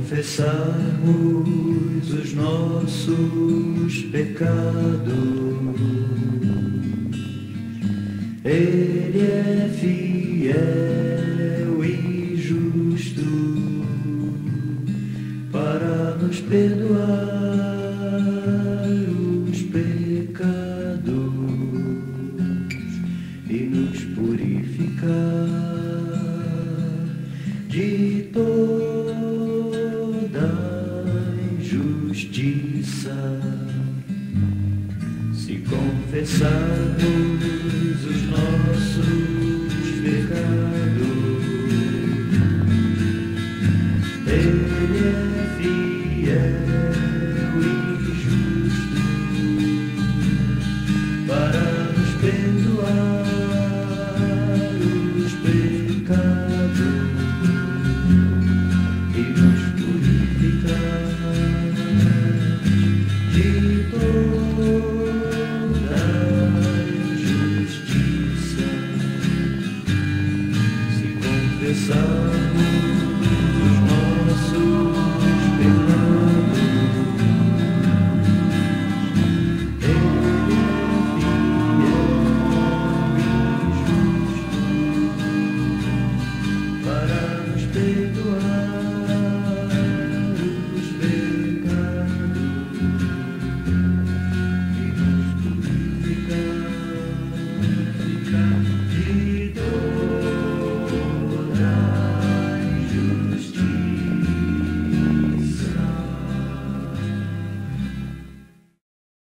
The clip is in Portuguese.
confessarmos os nossos pecados, Ele é fiel e justo para nos perdoar os pecados e nos purificar de toda injustiça. Se confessarmos os nossos pecados,